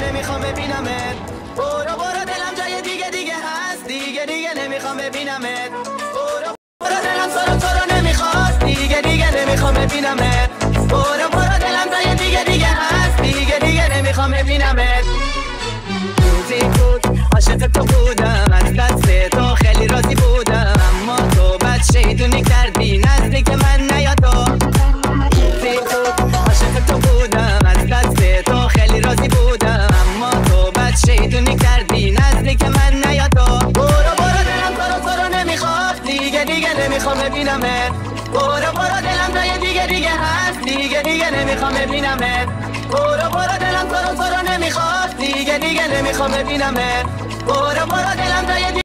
نمیخوام ببینمت. برو برو دلم جای دیگه هست، دیگه نمیخوام ببینمت. برو برو دلم تو رو نمیخواد، دیگه نمیخوام ببینمت. برو برو دلم جای دیگه هست، دیگه نمیخوام ببینمت. روزی بود عاشق تو بودم، از دست تو خیلی راضی بودم، اما تو بد شیطونی کردی نزدیک من نیا تو. روزی بود عاشق تو بودم، از دست تو خیلی راضی بودم، اما تو بد شیطونی کردی نزدیک من نیا تو. برو برو دلم تو رو نمیخواد، دیگه نمیخوام ببینمت. برو برو دلم جای دیگه هست، دیگه نمیخوام ببینمت. برو برو دلم تو رو نمیخواد، دیگه نمیخوام ببینمت. برو برو دلم جای